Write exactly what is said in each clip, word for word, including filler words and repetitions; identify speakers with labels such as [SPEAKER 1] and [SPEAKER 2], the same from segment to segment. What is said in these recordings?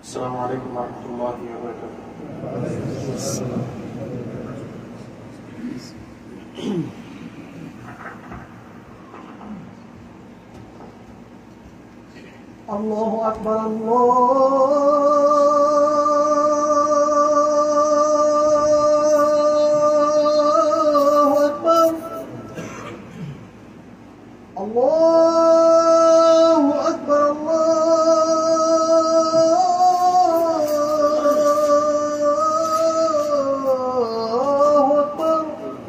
[SPEAKER 1] السلام عليكم ورحمة الله وبركاته.
[SPEAKER 2] الله أكبر الله أكبر الله أكبر الله أكبر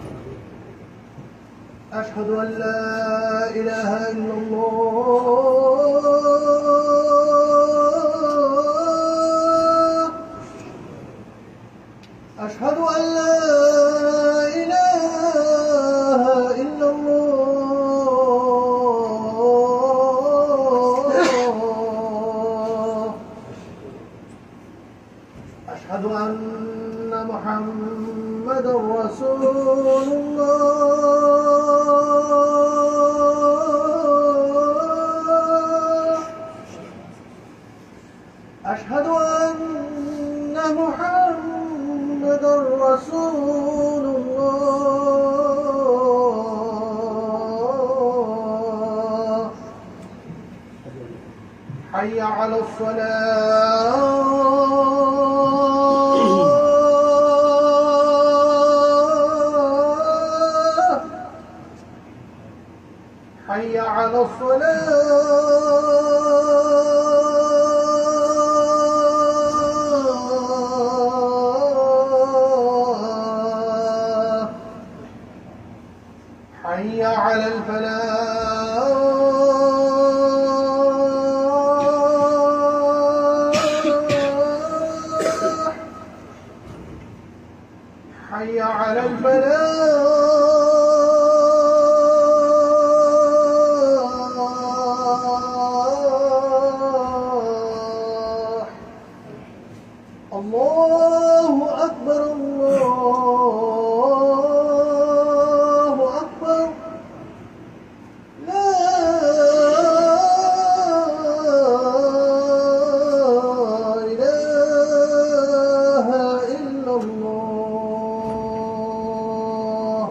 [SPEAKER 2] أشهد أن لا إله إلا الله أشهد أن لا إله إلا الله أشهد أن محمدا رسول الله أشهد أن محمدا رسول الله حي على الصلاة حي على الصلاة حي على الفلاح حي على الفلاح الله أكبر الله أكبر لا إله إلا الله.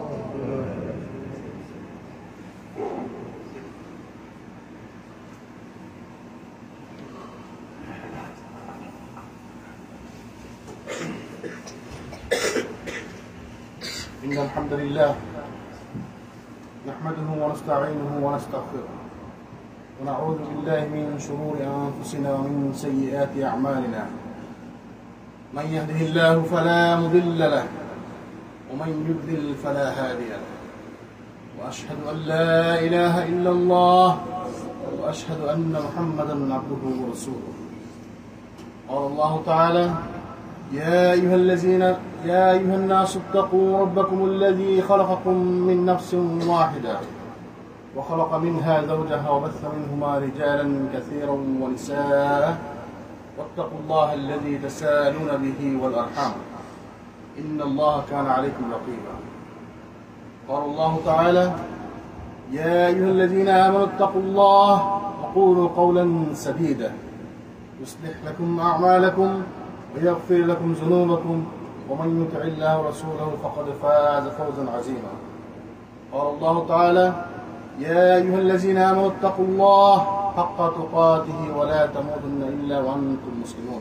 [SPEAKER 1] إن الحمد لله نحمده ونستعينه ونستغفره ونعوذ بالله من شرور أنفسنا ومن سيئات أعمالنا. من يهده الله فلا مضل له ومن يضلل فلا هادي له، وأشهد أن لا إله إلا الله وأشهد أن محمدا عبده ورسوله. قال الله تعالى: يا أيها الذين يا أيها الناس اتقوا ربكم الذي خلقكم من نفس واحدة وخلق منها زوجها وبث منهما رجالا كثيرا ونساء واتقوا الله الذي تساءلون به والأرحام إن الله كان عليكم رقيبا. قال الله تعالى: يا أيها الذين آمنوا اتقوا الله وقولوا قولا سديدا يصلح لكم أعمالكم ويغفر لكم ذنوبكم ومن يطع الله ورسوله فقد فاز فوزا عظيما. قال الله تعالى: يا أيها الذين آمنوا اتقوا الله حق تقاته ولا تموتن إلا وأنتم مسلمون.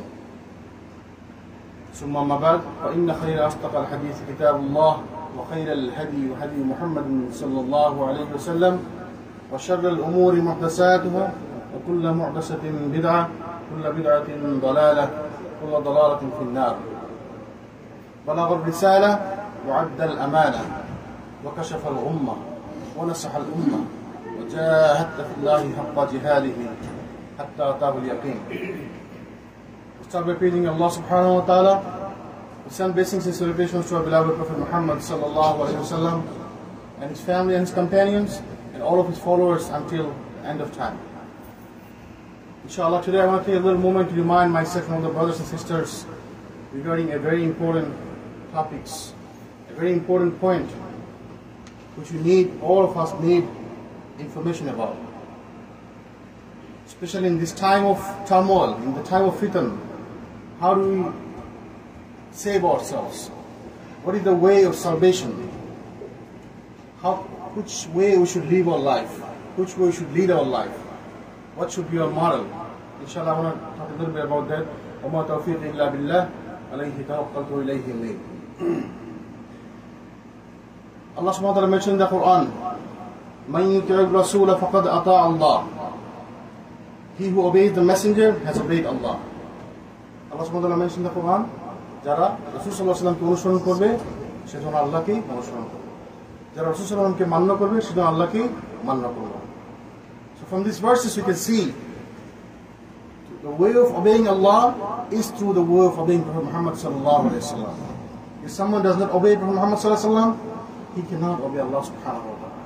[SPEAKER 1] ثم أما بعد، فإن خير أصدق الحديث كتاب الله، وخير الهدي هدي محمد صلى الله عليه وسلم، وشر الأمور محدثاتها، وكل محدثة بدعة، كل بدعة ضلالة، كل ضلالة في النار. بلغ الرسالة وعد الأمانة وكشف الغمة ونصح الأمة وجاهدت في الله حق جهاده حتى أتاه اليقين. We start by praising Allah subhanahu wa ta'ala. We send blessings and celebrations to our beloved Prophet Muhammad sallallahu alayhi wa sallam and his family and his companions and all of his followers until the end of time. Inshallah, today I want to take a little moment to remind myself and all the brothers and sisters regarding a very important topics, a very important point which we need, all of us need information about. Especially in this time of turmoil, in the time of fitan, how do we save ourselves? What is the way of salvation? How, which way we should live our life? Which way we should lead our life? What should be our model? Inshallah, I want to talk a little bit about that. وَمَا تَوْفِيقِ إِلَّا بِاللَّهِ عَلَيْهِ تَوَكَّلْتُ وَإِلَيْهِ أُنِيبُ. Allah subhanahu wa ta'ala mentioned in the Quran, مَنْ يُطِعِ الرَّسُولَ فَقَدْ أَطَاعَ اللَّهِ. He who obeys the messenger has obeyed Allah. Allah subhanahu wa ta'ala mentioned in the Quran, যারা রাসূল সাল্লাল্লাহু আলাইহি ওয়াসাল্লামকে অনুসরণ করবে সেজন্য আল্লাহকেই অনুসরণ করবে, যারা রাসূল সাল্লাল্লাহু আলাইহি ওয়াসাল্লামকে মান্য করবে সেজন্য আল্লাহকেই মান্য করবে. So from these verses we can see the way of obeying Allah is through the way of obeying Prophet Muhammad sallallahu alaihi wasallam. If someone does not obey Prophet Muhammad sallallahu alaihi wasallam, he cannot obey Allah subhanahu wa ta'ala.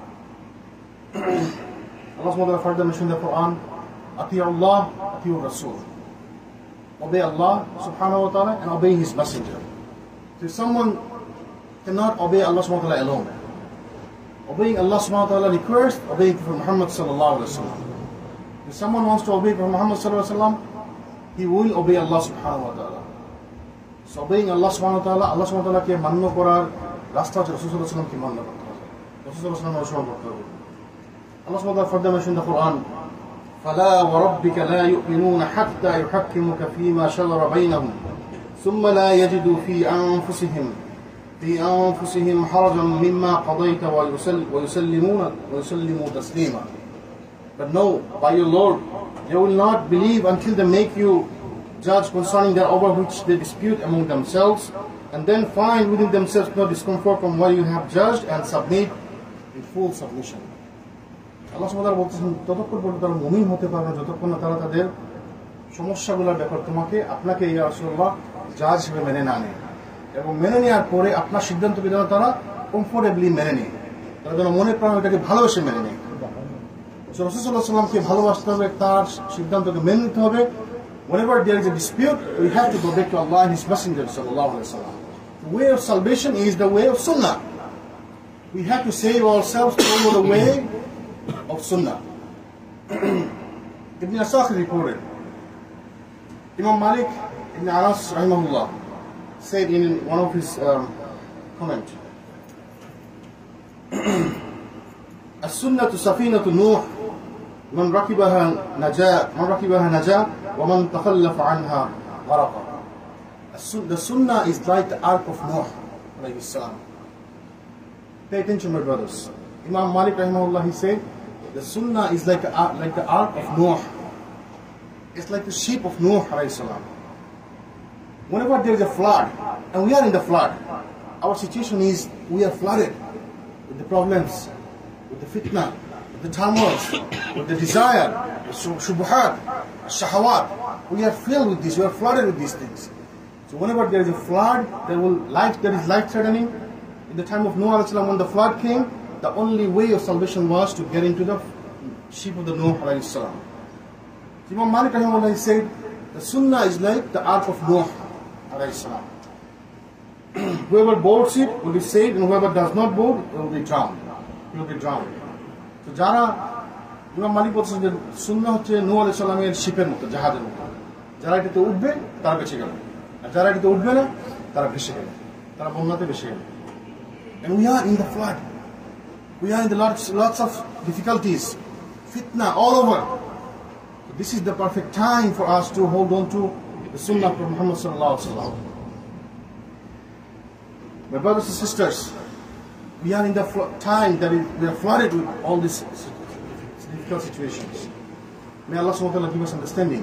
[SPEAKER 1] Allah subhanahu wa ta'ala further mentioned in the Quran, Ati'u Allah, Ati'u Rasul. Obey Allah subhanahu wa ta'ala and obey His messenger. So if someone cannot obey Allah subhanahu wa ta'ala alone, obeying Allah subhanahu wa ta'ala requires obeying Prophet Muhammad sallallahu alaihi wasallam. If someone wants to obey Prophet Muhammad sallallahu alaihi wasallam, he will obey Allah subhanahu wa ta'ala. So obeying Allah subhanahu wa ta'ala, Allah subhanahu wa ta'ala কে মান্য করার রাস্তা হচ্ছে রাসূল সাল্লাল্লাহু আলাইহি ওয়াসাল্লামকে মান্য করতে হবে, রাসূল সাল্লাল্লাহু আলাইহি ওয়াসাল্লাম অনুসরণ করতে হবে. Allah subhanahu wa ta'ala further mentioned in the Quran, فَلَا وَرَبِّكَ لَا يُؤْمِنُونَ حَتَّى يُحَكِّمُكَ فِيمَا شَجَرَ بَيْنَهُمْ ثُمَّ لَا يَجِدُوا فِي أَنفُسِهِمْ فِي أَنفُسِهِمْ حَرَجًا مِمَّا قَضَيْتَ وَيُسَلِّمُونَ وَيُسَلِّمُوا تَسْلِيمًا. But no, by your Lord, they will not believe until they make you judge concerning that over which they dispute among themselves, and then find within themselves no discomfort from what you have judged, and submit in full submission. আল্লাহ সুবহানাহু ওয়া তাআলা বলতেছেন, ততক্ষণ পর্যন্ত তারা মুমিন হতে পারবে না যতক্ষণ না তারা তাদের সমস্যাগুলোর ব্যাপার তোমাকে আপনাকে ইয়া রাসূলুল্লাহ জাজ হিসেবে মেনে না নেয়, এবং মেনে নেওয়ার পরে আপনার সিদ্ধান্তকে যেন তারা কমফোর্টেবলি মেনে নেয়, তারা যেন মনে প্রাণ এটাকে ভালোবেসে মেনে নেয়. So রাসূল সাল্লাল্লাহু আলাইহি ওয়াসাল্লামকে ভালোবাসতে হবে, তার সিদ্ধান্তকে মেনে নিতে হবে. Whenever there is a dispute, we have to go back to Allah and His Messenger sallallahu alaihi wasallam. The way of salvation is the way of Sunnah. We have to save ourselves through the way of Sunnah. Ibn Asakir reported, Imam Malik ibn Anas rahimahullah said in one of his um, comments, As-Sunnah Safinatu Nuh, man rakibaha najah, man rakibaha najah, wa man takhallafa anha gharaqa. The Sunnah is like the Ark of Nuh alayhi salam. Pay attention, my brothers. Imam Malik rahimahullah, he said, the Sunnah is like, a, like the Ark of Nuh. It's like the ship of Nuh alayhi salam. Whenever there is a flood, and we are in the flood, our situation is we are flooded with the problems, with the fitna, with the turmoil, with the desire, the shubuhat, the shahawat. We are filled with this, we are flooded with these things. So whenever there is a flood, there will life that is life threatening. In the time of Noah alayhi salam, when the flood came, the only way of salvation was to get into the ship of the Noah alayhi salam. Imam Malik rahimahullah said, the Sunnah is like the Ark of Noah alayhi salam. Whoever boards it will be saved, and whoever does not board, he will be drowned. He will be drowned. So যারা ইমাম মালিক বলছেন যে সুন্নাহ হচ্ছে নূহ আলাইহিস সালামের শিপের মতো, জাহাজের মতো, যারা এটাতে উঠবে তারা বেঁচে গেল, আর যারা এটাতে উঠবে না তারা ভেসে গেল, তারা বন্যাতে ভেসে গেল. And we are in the flood. We are in the lots, lots of difficulties, fitna all over. So this is the perfect time for us to hold on to the Sunnah of Muhammad sallallahu alaihi wasallam. My brothers and sisters, we are in the time that we are flooded with all these difficult situations. May Allah subhanahu wa ta'ala give us understanding.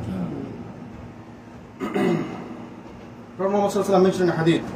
[SPEAKER 1] Prophet Muhammad sallallahu alaihi wasallam mentioned in a hadith,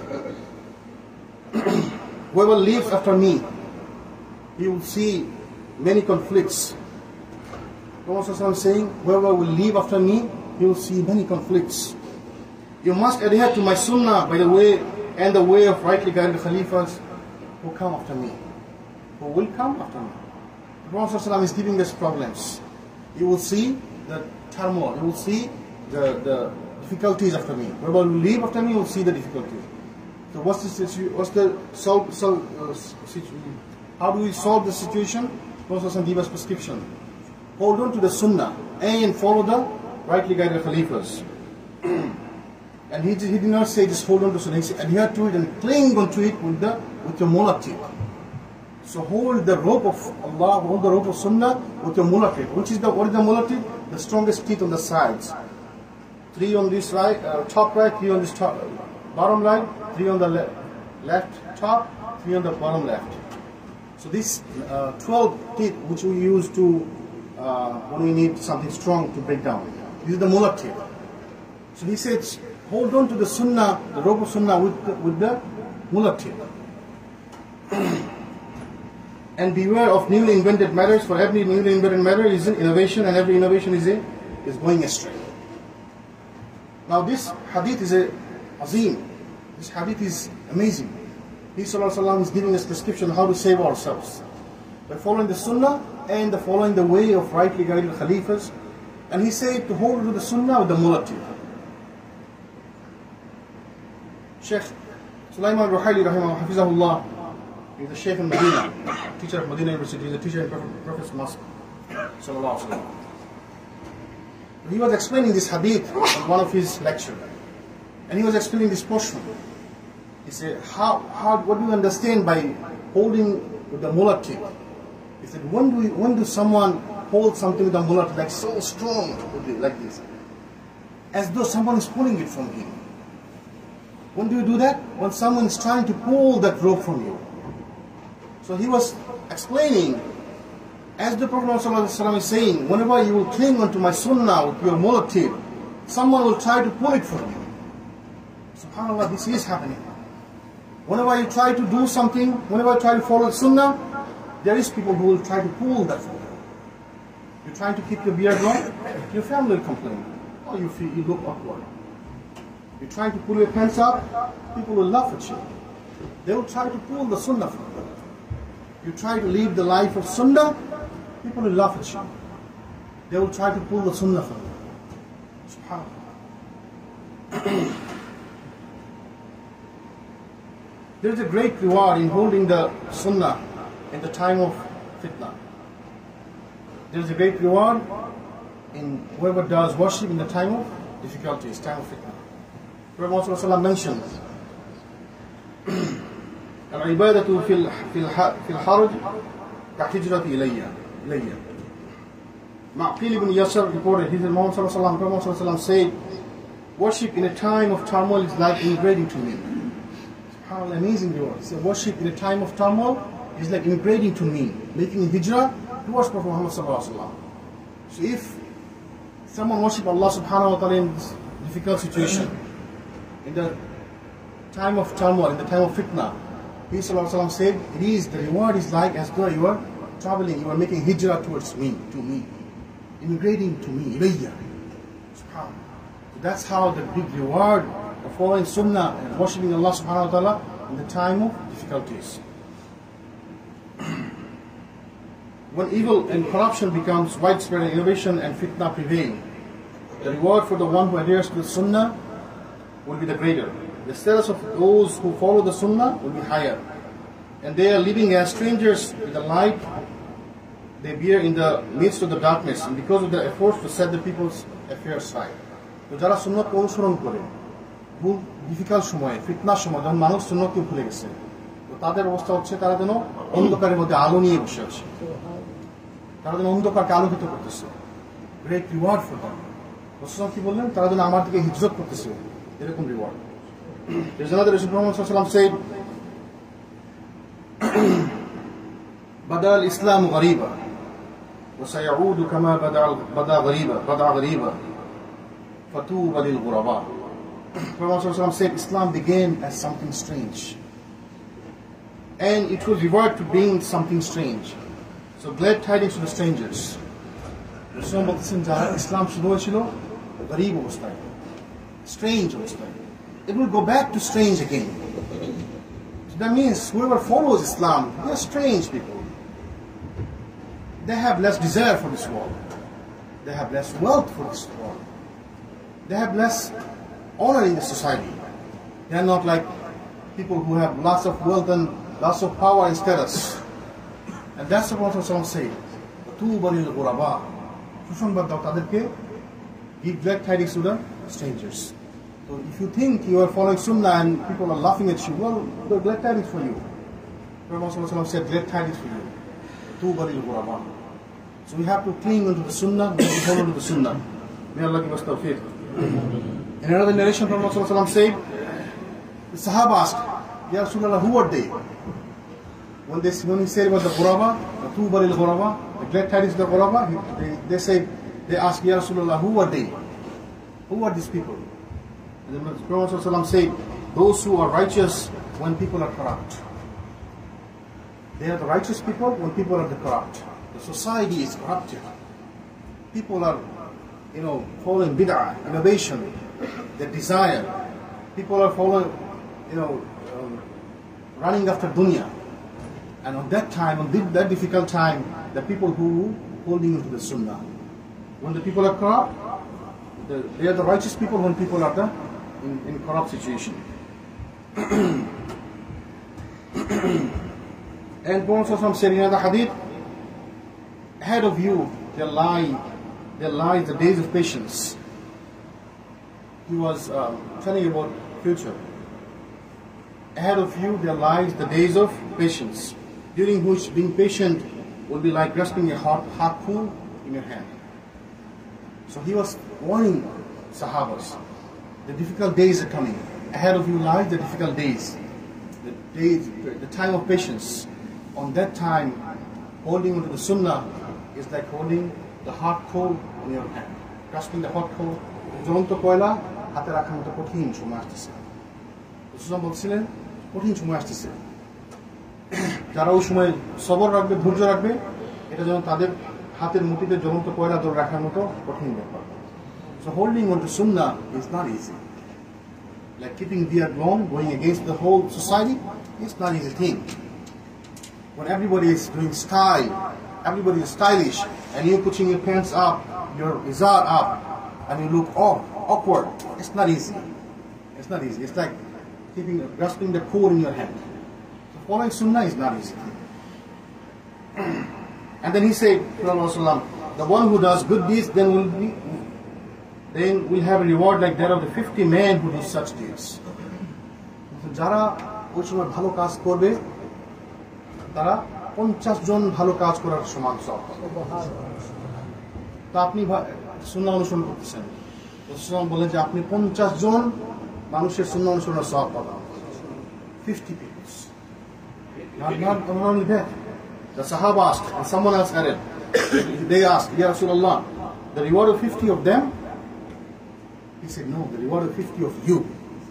[SPEAKER 1] whoever lives after me, he will see many conflicts. Prophet sallallahu alaihi wasallam saying, whoever will live after me, he will see many conflicts. You must adhere to my sunnah by the way and the way of rightly guided Khalifas who come after me, who will come after me. The Prophet ﷺ is giving us problems. You will see the turmoil, you will see the, the difficulties after me. Whoever will leave after me, you will see the difficulties. So what's the situation? What's the solve, solve, uh, situation? How do we solve the situation? The Prophet ﷺ gives us prescription. Hold on to the sunnah and follow the rightly guided Khalifas. And he, he did not say just hold on to sunnah. He said adhere to it and cling onto it with the with your molar teeth. So hold the rope of Allah, hold the rope of sunnah with your molar teeth. Which is the what is the molar teeth? The strongest teeth on the sides. Three on this right, uh, top right, three on this top, bottom right, three on the le left top, three on the bottom left. So these uh, twelve teeth which we use to uh, when we need something strong to break down. These are the molar teeth. So he says, hold on to the sunnah, the rope of sunnah with the, with the molar teeth. And beware of newly invented matters, for every newly invented matter is an innovation, and every innovation is a, is going astray. Now this hadith is a azim. This hadith is amazing. He sallallahu alaihi wasallam is giving us prescription how to save ourselves by following the sunnah and the following the way of rightly guided khalifas. And he said to hold to the sunnah with the molar teeth. Sheikh Sulaiman Ruhaili rahimahullah hafizahullah, he is a Sheikh in Medina, teacher of Medina University, he is a teacher in Prophet, Prophet's Mosque sallallahu alaihi wasallam. He was explaining this hadith in one of his lectures, and he was explaining this portion. He said, how, how, what do you understand by holding with the molar teeth? He said, when do, we, when do someone hold something with the molar teeth, like so strong, like this, as though someone is pulling it from him? When do you do that? When someone is trying to pull that rope from you. So he was explaining, as the Prophet ﷺ is saying, whenever you will cling onto my sunnah with your molar teeth, someone will try to pull it from you. SubhanAllah, this is happening. Whenever you try to do something, whenever you try to follow the sunnah, there is people who will try to pull that from you. You're trying to keep your beard long, your family will complain. Oh, you feel you look awkward. You're trying to pull your pants up, people will laugh at you. They will try to pull the sunnah from you. You try to live the life of sunnah, people will laugh at you. They will try to pull the sunnah from you. SubhanAllah. There is a great reward in holding the sunnah in the time of fitna. There is a great reward in whoever does worship in the time of difficulties, time of fitna. Prophet ﷺ mentions, العبادة في في الحرج كحجرة إلي إلي. Ma'qil ibn Yasar reported, he said, Muhammad ﷺ, Prophet ﷺ said, worship in a time of turmoil is like immigrating to me. How amazing you are. He said, worship in a time of turmoil is like immigrating to me, making hijrah towards Prophet Muhammad ﷺ. So if someone worship Allah subhanahu wa ta'ala in this difficult situation, in the time of turmoil, in the time of fitna, He ﷺ said, it is, the reward is like as though you are traveling, you are making hijrah towards me, to me, immigrating to me, ilayya. SubhanAllah. So that's how the big reward of following sunnah and worshipping Allah subhanahu wa ta'ala in the time of difficulties. When evil and corruption becomes widespread and innovation and fitna prevail, the reward for the one who adheres to the sunnah will be the greater. The status of those who follow the sunnah will be higher. And they are living as strangers with the light they bear in the midst of the darkness, and because of their efforts to set the people's affairs right. তো যারা সুন্নাতকে অনুসরণ করে বহু difficult সময়ে ফিতনার সময় যখন মানুষ সুন্নাতকে ভুলে গেছে, তো তাদের অবস্থা হচ্ছে তারা যেন অন্ধকারের মধ্যে আলো নিয়ে বসে আছে, তারা যেন অন্ধকারকে আলোকিত করতেছে। Great reward for them. রাসূল কি বললেন? তারা যেন আমার দিকে হিজরত করতেছে, এরকম reward. There's another Rasul Muhammad sallallahu alaihi wasallam said, "Bada al-Islam ghariba, wa sayaudu kama bada bada ghariba, bada ghariba, fatuba lil ghuraba." Prophet sallallahu alaihi wasallam said, Islam began as something strange, and it will revert to being something strange. So glad tidings to the strangers. Rasul বলতেছেন যারা ইসলাম শুরু হয়েছিল গরীব অবস্থায়, strange অবস্থায়, it will go back to strange again. So that means whoever follows Islam, they are strange people. They have less desire for this world. They have less wealth for this world. They have less honor in the society. They are not like people who have lots of wealth and lots of power and status. And that's what Prophet said. Tuba lil ghuraba. Give glad tidings to the strangers. So if you think you are following Sunnah and people are laughing at you, well, the glad tidings for you. Prophet said, glad tidings for you. Tubaril ghuraba. So we have to cling onto the Sunnah, we have to follow to the Sunnah. May Allah give us tawfiq. In another narration, Prophet said, the Sahaba asked, Ya Rasulullah, who are they? When, they, when he said about the ghuraba, the Tubaril ghuraba, the glad tidings of the ghuraba, they, they said, they asked, Ya Rasulullah, who are they? Who are these people? And the Prophet said, those who are righteous when people are corrupt. They are the righteous people when people are the corrupt. The society is corrupted. People are, you know, following bid'ah, innovation, their desire. People are following, you know, um, running after dunya. And on that time, on that difficult time, the people who holding into the sunnah. When the people are corrupt, the, they are the righteous people when people are the, in, in corrupt situation. And Prophet said in another hadith, ahead of you there lie, there lies the days of patience. He was um, telling about future. Ahead of you there lies the days of patience, during which being patient will be like grasping a hot, hot pool in your hand. So he was warning Sahabas, the difficult days are coming. Ahead of you lies the difficult days, the days, the time of patience. On that time, holding onto the Sunnah is like holding the hot coal in your hand. Grasping the hot coal, জ্বলন্ত কয়লা হাতে রাখার মতো কঠিন সময় আসতেছে। রাসূল বলছিলেন কঠিন সময় আসতেছে। যারা ওই সময় সবর রাখবে, ধৈর্য রাখবে, এটা যেন তাদের হাতের মুঠিতে জ্বলন্ত কয়লা ধরে রাখার মতো কঠিন ব্যাপার। So holding on to Sunnah is not easy. Like keeping the wrong, going against the whole society, it's not an easy thing. When everybody is doing style, everybody is stylish, and you're putting your pants up, your izar up, and you look off, awkward, it's not easy. It's not easy. It's like keeping, grasping the core in your hand. So following Sunnah is not easy. And then he said, the one who does good deeds, then will be, then will have a reward like that of the fifty men who do such deeds. যারা ওই সময় ভালো কাজ করবে, তারা পঞ্চাশ জন ভালো কাজ করার সমান সব। তো আপনি সুন্নাহ অনুসরণ করতেছেন, রাসূল বলেন যে আপনি পঞ্চাশ জন মানুষের সুন্নাহ অনুসরণের সওয়াব পাবেন। fifty people. Not, not, not only that. The Sahaba asked, and someone else added. They asked, Ya Rasulullah, the reward of fifty of them? He said, no, the reward of fifty of you.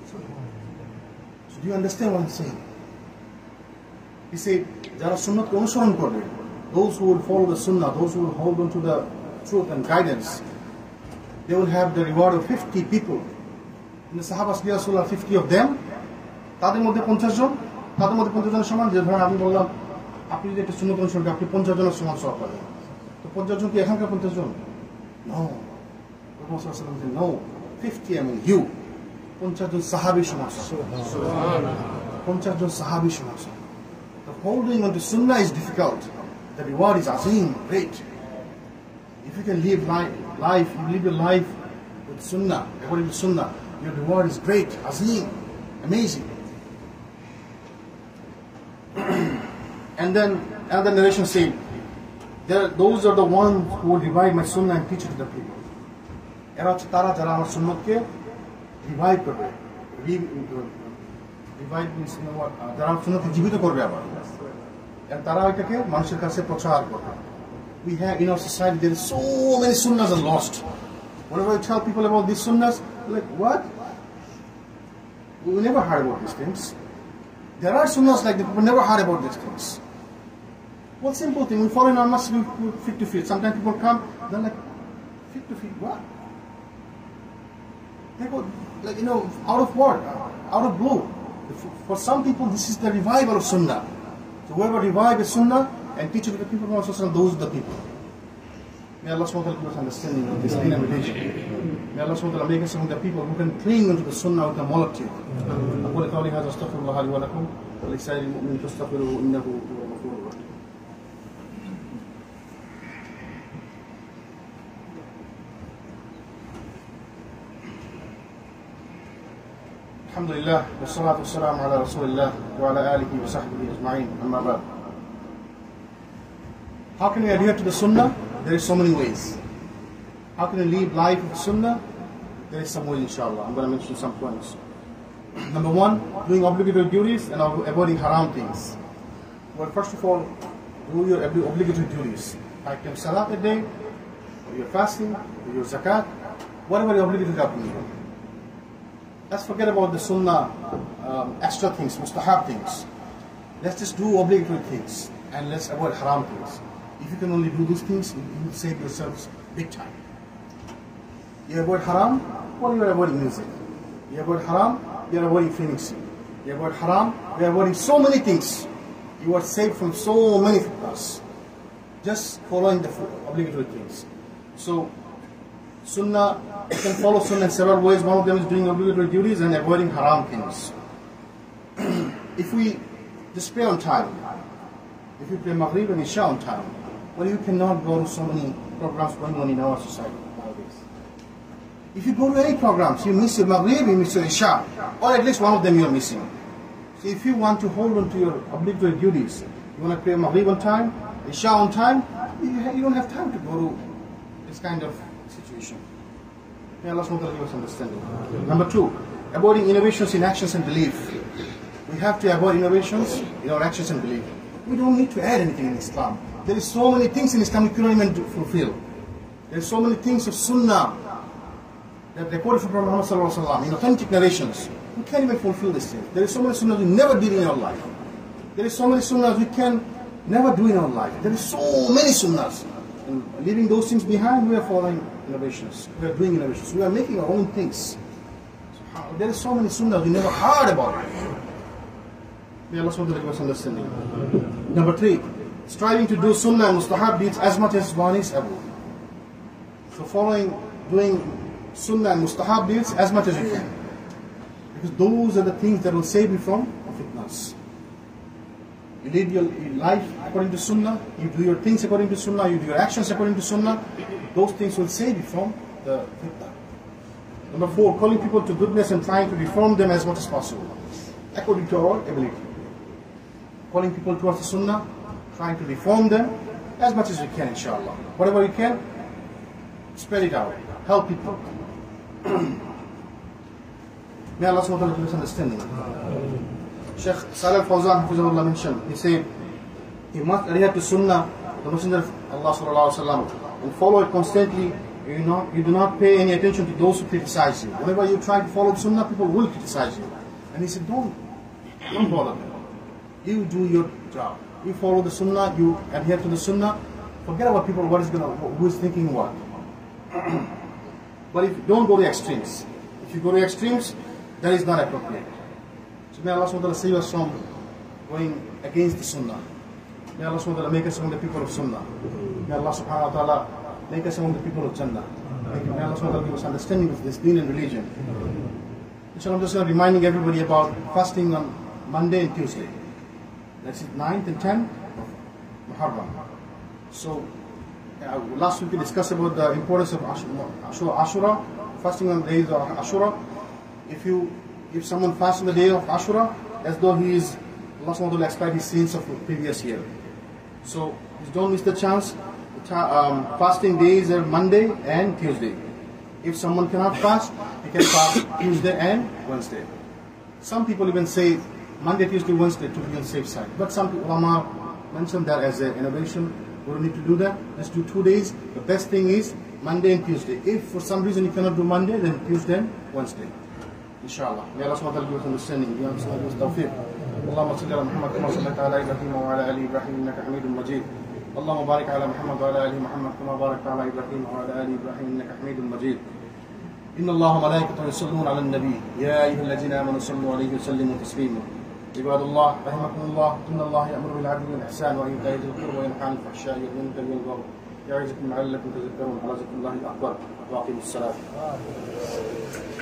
[SPEAKER 1] So do you understand what I'm saying? He said, যারা সুন্নাতকে অনুসরণ করবে, those who will follow the sunnah, those who will hold on to the truth and guidance, they will have the reward of fifty people. In the Sahaba asked, Ya Rasulullah, fifty of them? তাদের মধ্যে পঞ্চাশ জন, তাদের মধ্যে পঞ্চাশ জনের সমান, যে ধরেন আমি বললাম আপনি যদি একটা সুন্নাত অনুসরণ করেন, আপনি পঞ্চাশ জনের সমান সওয়াব পাবেন। তো পঞ্চাশ জন কি এখানকার পঞ্চাশ জন? No. No. fifty among you. পঞ্চাশ জন সাহাবী সমান সওয়াব। পঞ্চাশ জন সাহাবী সমান সওয়াব। The holding on to Sunnah is difficult. The reward is azim, great. If you can live life, life you live your life with Sunnah, according to Sunnah, your reward is great, azim, amazing. And then another narration said, those are the ones who will revive my Sunnah and teach it to the people. এরা হচ্ছে তারা যারা আমার সুন্নতকে revive করবে, revive means যারা সুন্নতকে জীবিত করবে আবার, তারা এটাকে মানুষের কাছে প্রচার করবে। We have in our society there is so many sunnahs are lost. Whenever I tell people about these sunnahs, they're like, what? We never heard about these things. There are sunnahs like that, people never heard about these things. What simple thing, we fall in our masjid, we feet to feet. Sometimes people come, they're like, feet to feet, what? They go, like, you know, out of what? Out of blue. For some people, this is the revival of Sunnah. So whoever revives Sunnah and teaches the people of Sunnah, those are the people. May Allah subhanahu wa ta'ala give us understanding of this deen and religion. May Allah subhanahu wa ta'ala make us among the people who can cling onto the Sunnah with a multitude. أقول قولي هذا أستغفر الله لي ولكم ولسائر المؤمنين فاستغفروه إنه هو الغفور الرحيم. Alhamdulillah, wassalatu wassalamu ala rasulillah wa ala alihi wa sahbihi ajma'in, amma ba'd. How can we adhere to the sunnah? There is so many ways. How can we live life of sunnah? There is some way, inshallah. I'm going to mention some points. Number one, doing obligatory duties and avoiding haram things. Well, first of all, do your obligatory duties. Like your salat a day, or your fasting, or your zakat, whatever your obligatory upon you. Let's forget about the sunnah, um, extra things, mustahab things. Let's just do obligatory things and let's avoid haram things. If you can only do those things, you will save yourselves big time. You avoid haram, well, you are avoiding music. You avoid haram, you are avoiding fitness. You avoid haram, you are avoiding so many things. You are saved from so many fitnas. Just following the obligatory things. So, sunnah, you can follow sunnah in several ways. One of them is doing obligatory duties and avoiding haram things. If we just pray on time, if you pray Maghrib and Isha on time, well, you cannot go to so many programs going on in our society nowadays. If you go to any programs, you miss your Maghrib, you miss your Isha, or at least one of them you are missing. So if you want to hold on to your obligatory duties, you want to pray Maghrib on time, Isha on time, you don't have time to go to this kind of situation. May Allah subhanahu wa ta'ala give us understanding. Number two, avoiding innovations in actions and belief. We have to avoid innovations in our actions and belief. We don't need to add anything in Islam. There is so many things in Islam we cannot even fulfill. There are so many things of Sunnah that recorded from Muhammad sallallahu alaihi wasallam in authentic narrations. We can't even fulfill these things. There is so many Sunnahs we never did in our life. There is so many Sunnahs we can never do in our life. There is so many Sunnahs. And leaving those things behind, we are following innovations. We are doing innovations. We are making our own things. There are so many Sunnahs we never heard about it. May Allah subhanahu wa ta'ala give us understanding. Number three, striving to do sunnah and mustahab deeds as much as one is able. So following, doing sunnah and mustahab deeds as much as you can. Because those are the things that will save you from fitnas. You live your life according to sunnah, you do your things according to sunnah, you do your actions according to sunnah, those things will save you from the fitnah. Number four, calling people to goodness and trying to reform them as much as possible, according to our ability. Calling people towards the sunnah, trying to reform them as much as we can, inshallah. Whatever we can, spread it out, help people. May Allah subhanahu wa ta'ala give us understanding. Shaykh Salih Fawzan Hafizahullah mentioned, he said, you must adhere to sunnah, the Messenger of Allah sallallahu alaihi wasallam, and follow it constantly. You, not, you do not pay any attention to those who criticize you. Whenever you try to follow the sunnah, people will criticize you. And he said, don't, don't bother them. You do your job. You follow the sunnah, you adhere to the sunnah. Forget about people, what is gonna, who is thinking what. But if you don't go to extremes, if you go to extremes, that is not appropriate. So may Allah subhanahu wa ta'ala save us from going against the sunnah. May Allah subhanahu wa ta'ala make us among the people of sunnah. May Allah subhanahu wa ta'ala make us among the people of Jannah. May Allah subhanahu wa ta'ala give us understanding of this deen and religion. So I'm just reminding everybody about fasting on Monday and Tuesday. That's it, ninth and tenth of Muharram. So uh, last week we discussed about the importance of Ashura, Ashura, fasting on the days of Ashura. If you, if someone fasts on the day of Ashura, as though he is, Allah subhanahu wa ta'ala expired his sins of the previous year. So don't miss the chance. The um, fasting days are Monday and Tuesday. If someone cannot fast, he can fast Tuesday and Wednesday. Some people even say Monday, Tuesday, Wednesday to be on the safe side. But some ulama mention that as an innovation. We don't need to do that. Let's do two days. The best thing is Monday and Tuesday. If for some reason you cannot do Monday, then Tuesday and Wednesday. Inshallah. May Allah subhanahu wa ta'ala give us understanding. May Allah subhanahu wa ta'ala give us tawfiq. Allahumma salli ala Muhammad kama sallaita ala Ibrahim wa ala ali Ibrahim innaka Hamidun Majid. Allahumma barik ala Muhammad wa ala ali Muhammad kama barakta ala Ibrahim wa ala ali Ibrahim innaka Hamidun Majid. إن الله وملائكته يصلون على النبي يا أيها الذين آمنوا صلوا عليه وسلموا تسليما عباد الله رحمكم الله إن الله يأمر بالعدل والإحسان وإيتاء ذي القربى وينهى عن الفحشاء والمنكر والبغي يعظكم لعلكم تذكرون على ذكر الله الأكبر وأقيموا الصلاة